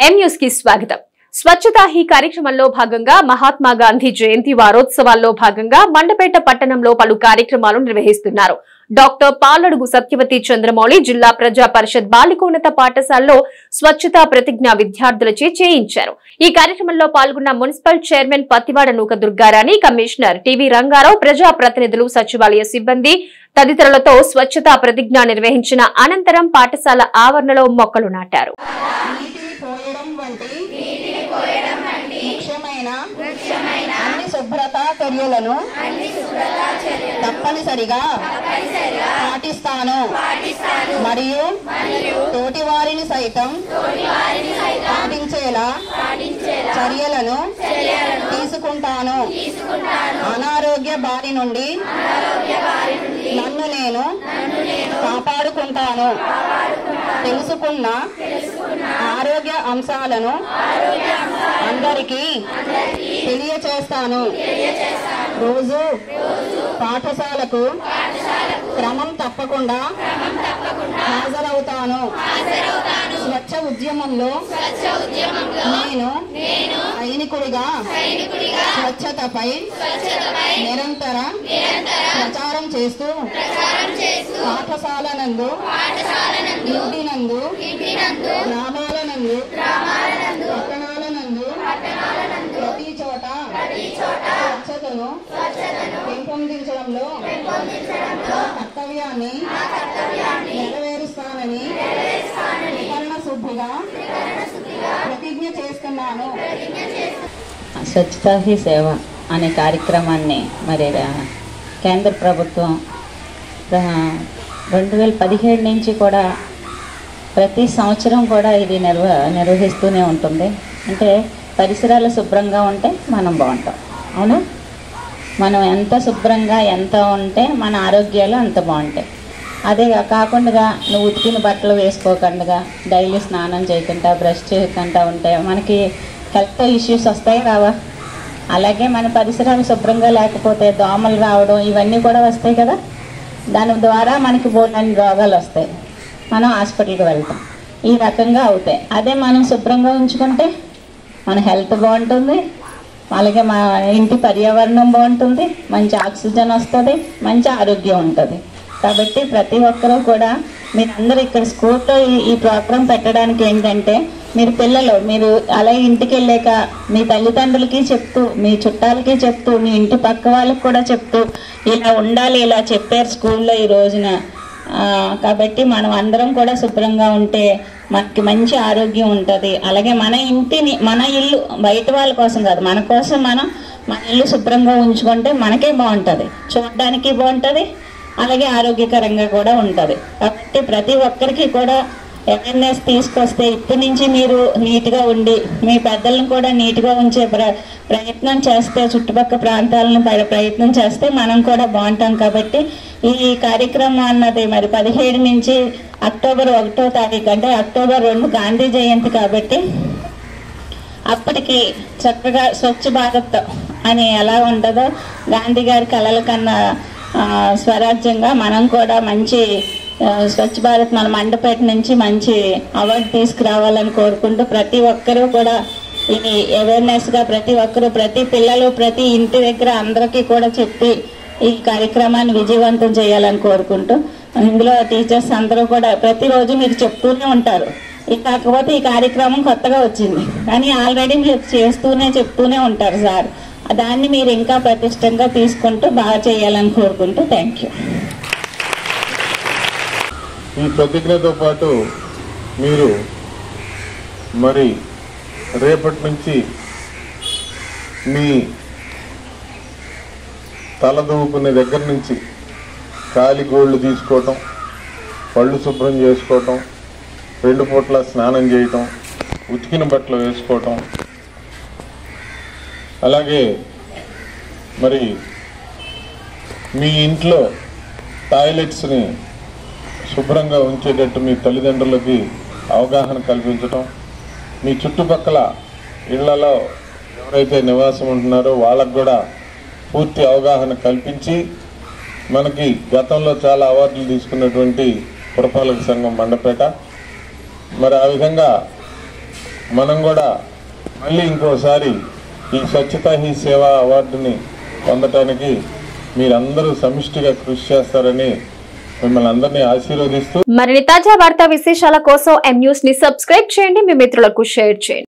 M news కి స్వాగతం. స్వచ్ఛతా he కార్యక్రమంలో భాగంగా మహాత్మా గాంధీ జయంతి వారోత్సవాల్లో భాగంగా మండపేట పట్టణంలో పలు కార్యక్రమాలు నిర్వహిస్తున్నారు. డాక్టర్ పాలడుగు సత్యవతి చంద్రమౌళి జిల్లా ప్రజా పరిషత్ బాలికోన్నత పాఠశాలలో స్వచ్ఛతా ప్రతిజ్ఞ విద్యార్థులచే చేయించారు. ఈ కార్యక్రమంలో పాల్గొన్న మున్సిపల్ చైర్మన్ పత్తివాడ నూక దుర్గారాణి, కమిషనర్ టీవీ రంగారావు, ప్రజా ప్రతినిధులు, సచివాలయ సిబ్బంది తదితరులతో స్వచ్ఛతా ప్రతిజ్ఞ నిర్వహించిన అనంతరం పాఠశాల ఆవరణలో మొక్కలు నాటారు. అన్ని శుభ్రతా చర్యలను తప్పనిసరిగా పాటిస్తాను మరియు తోటివారిని సైతం పాటించేలా చర్యలను తీసుకుంటాను. అనారోగ్య బారి నుండి నన్ను నేను కాపాడుకుంటాను. తెలుసుకున్న ఆరోగ్య అంశాలను అందరికీ తెలియచేస్తాను. రోజు పాఠశాలకు క్రమం తప్పకుండా హాజరవుతాను. స్వచ్ఛ ఉద్యమంలో నేను సైనికుడిగా స్వచ్ఛతపై నిరంతర ప్రచారం చేస్తూ పాఠశాల నందు, ఇంటి నందు, గ్రామాల నందు, పట్టణాల నందు ప్రతి చోట స్వచ్ఛతను పెంపొందించడంలో కర్తవ్యాన్ని నెరవేరుస్తానని త్రికరణ శుద్ధిగా ప్రతిజ్ఞ చేస్తున్నాను. స్వచ్ఛతా హీ సేవ అనే కార్యక్రమాన్ని మరి కేంద్ర ప్రభుత్వం 2017 నుంచి కూడా ప్రతి సంవత్సరం కూడా ఇది నిర్వహిస్తూనే ఉంటుంది. అంటే పరిసరాలు శుభ్రంగా ఉంటే మనం బాగుంటాం. అవునా? మనం ఎంత శుభ్రంగా ఎంత ఉంటే మన ఆరోగ్యాలు అంత బాగుంటాయి. అదే కాకుండా నువ్వు ఉతికిన బట్టలు వేసుకోకుండా, డైలీ స్నానం చేయకుండా, బ్రష్ చేయకుండా ఉంటే మనకి హెల్త్ ఇష్యూస్ వస్తాయి రావా? అలాగే మన పరిసరాలు శుభ్రంగా లేకపోతే దోమలు రావడం ఇవన్నీ కూడా వస్తాయి కదా. దాని ద్వారా మనకి బోల్డన్ని రోగాలు వస్తాయి. మనం హాస్పిటల్కి వెళ్తాం. ఈ రకంగా అవుతాయి. అదే మనం శుభ్రంగా ఉంచుకుంటే మన హెల్త్ బాగుంటుంది, అలాగే మా ఇంటి పర్యావరణం బాగుంటుంది, మంచి ఆక్సిజన్ వస్తుంది, మంచి ఆరోగ్యం ఉంటుంది. కాబట్టి ప్రతి ఒక్కరూ కూడా మీరందరూ ఇక్కడ స్కూల్లో ఈ ప్రోగ్రాం పెట్టడానికి ఏంటంటే మీరు అలా ఇంటికి వెళ్ళాక మీ తల్లిదండ్రులకి చెప్తూ, మీ చుట్టాలకి చెప్తూ, మీ ఇంటి పక్క వాళ్ళకి కూడా చెప్తూ ఇలా ఉండాలి, ఇలా చెప్పారు స్కూల్లో ఈ రోజున. కాబట్టి మనం అందరం కూడా శుభ్రంగా ఉంటే మనకి మంచి ఆరోగ్యం ఉంటుంది. అలాగే మన ఇల్లు బయట వాళ్ళ కోసం కాదు, మన కోసం మన ఇల్లు శుభ్రంగా ఉంచుకుంటే మనకే బాగుంటుంది, చూడడానికి బాగుంటుంది, అలాగే ఆరోగ్యకరంగా కూడా ఉంటుంది. కాబట్టి ప్రతి ఒక్కరికి కూడా అవేర్నెస్ తీసుకొస్తే ఇప్పటి నుంచి మీరు నీట్గా ఉండి మీ పెద్దలను కూడా నీట్గా ఉంచే ప్రయత్నం చేస్తే, చుట్టుపక్కల ప్రాంతాలను ప్రయత్నం చేస్తే మనం కూడా బాగుంటాం. కాబట్టి ఈ కార్యక్రమం అన్నది మరి 17 నుంచి అక్టోబర్ 1వ తారీఖు అంటే అక్టోబర్ 2 గాంధీ జయంతి. కాబట్టి అప్పటికి చక్కగా స్వచ్ఛ భారత్ అని ఎలా ఉంటుందో గాంధీ గారి కలల కన్నా స్వరాజ్యంగా మనం కూడా మంచి స్వచ్ఛ భారత్ మన మండపేట నుంచి మంచి అవార్డు తీసుకురావాలని కోరుకుంటూ ప్రతి ఒక్కరూ కూడా ఇది అవేర్నెస్గా ప్రతి ఒక్కరూ, ప్రతి పిల్లలు, ప్రతి ఇంటి దగ్గర అందరికీ కూడా చెప్పి ఈ కార్యక్రమాన్ని విజయవంతం చేయాలని కోరుకుంటూ, ఇందులో టీచర్స్ అందరూ కూడా ప్రతిరోజు మీరు చెప్తూనే ఉంటారు. కాకపోతే ఈ కార్యక్రమం కొత్తగా వచ్చింది, కానీ ఆల్రెడీ మీరు చెప్తూనే ఉంటారు సార్. దాన్ని మీరు ఇంకా ప్రతిష్టంగా తీసుకుంటూ బాగా చేయాలని కోరుకుంటూ థ్యాంక్ యూ. ఈ ప్రతిజ్ఞతో పాటు మీరు మరి రేపటి నుంచి మీ తల దూకునే దగ్గర నుంచి కాలి గోళ్ళు తీసుకోవటం, పళ్ళు శుభ్రం చేసుకోవటం, 2 పూట్ల స్నానం చేయటం, ఉతికిన బట్టలు వేసుకోవటం, అలాగే మరి మీ ఇంట్లో టాయిలెట్స్ని శుభ్రంగా ఉంచేటట్టు మీ తల్లిదండ్రులకి అవగాహన కల్పించటం, మీ చుట్టుపక్కల ఇళ్లలో ఎవరైతే నివాసం ఉంటున్నారో వాళ్ళకు కూడా పూర్తి అవగాహన కల్పించి మనకి గతంలో చాలా అవార్డులు తీసుకున్నటువంటి పురపాలక సంఘం మండపేట మరి ఆ విధంగా మనం కూడా మళ్ళీ ఇంకోసారి ఈ స్వచ్ఛతా హీ సేవ అవార్డుని పొందటానికి మీరందరూ సమిష్టిగా కృషి చేస్తారని మిమ్మల్ని అందరినీ ఆశీర్వదిస్తూ మరిన్ని తాజా వార్తా విశేషాల కోసం M News ని సబ్స్క్రైబ్ చేయండి, మీ మిత్రులకు షేర్ చేయండి.